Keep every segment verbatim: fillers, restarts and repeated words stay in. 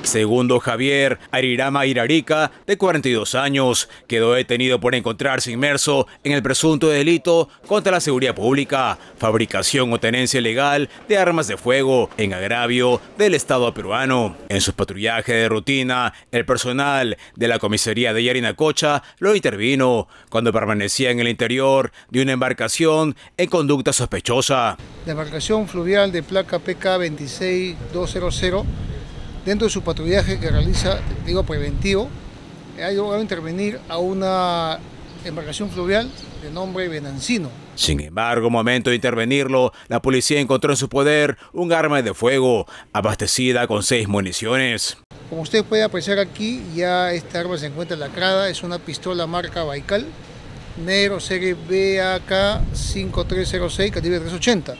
Segundo Javier Arirama Irarica, de cuarenta y dos años, quedó detenido por encontrarse inmerso en el presunto delito contra la seguridad pública, fabricación o tenencia ilegal de armas de fuego en agravio del Estado peruano. En su patrullaje de rutina, el personal de la comisaría de Yarinacocha lo intervino cuando permanecía en el interior de una embarcación en conducta sospechosa. La embarcación fluvial de placa P K dos seis dos cero cero, dentro de su patrullaje que realiza, digo preventivo, ha llegado a intervenir a una embarcación fluvial de nombre Venanzino. Sin embargo, momento de intervenirlo, la policía encontró en su poder un arma de fuego abastecida con seis municiones. Como usted puede apreciar aquí, ya esta arma se encuentra lacrada, es una pistola marca Baikal, negro serie B A K cinco tres cero seis, calibre tres ochenta.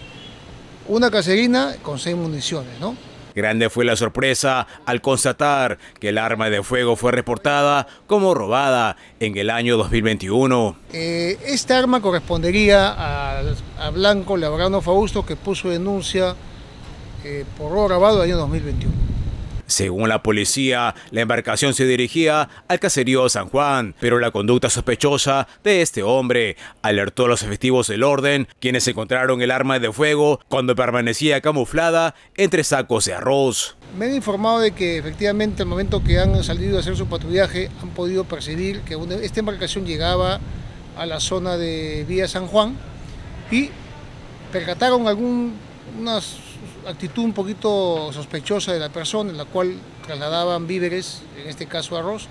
Una caserina con seis municiones, ¿no? Grande fue la sorpresa al constatar que el arma de fuego fue reportada como robada en el año dos mil veintiuno. Eh, esta arma correspondería a, a Blanco Labrano Fausto, que puso denuncia eh, por robo grabado el año dos mil veintiuno. Según la policía, la embarcación se dirigía al caserío San Juan, pero la conducta sospechosa de este hombre alertó a los efectivos del orden, quienes encontraron el arma de fuego cuando permanecía camuflada entre sacos de arroz. Me han informado de que efectivamente al momento que han salido a hacer su patrullaje han podido percibir que una, esta embarcación llegaba a la zona de Vía San Juan y percataron alguna actitud un poquito sospechosa de la persona, en la cual trasladaban víveres, en este caso arroz,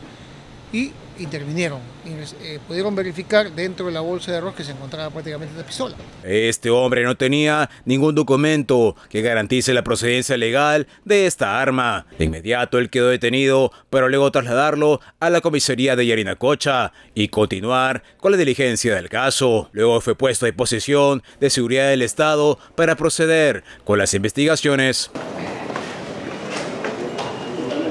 y intervinieron. Y, eh, pudieron verificar dentro de la bolsa de arroz que se encontraba prácticamente la pistola. Este hombre no tenía ningún documento que garantice la procedencia legal de esta arma. De inmediato él quedó detenido, pero luego trasladarlo a la comisaría de Yarinacocha y continuar con la diligencia del caso. Luego fue puesto a disposición de seguridad del Estado para proceder con las investigaciones.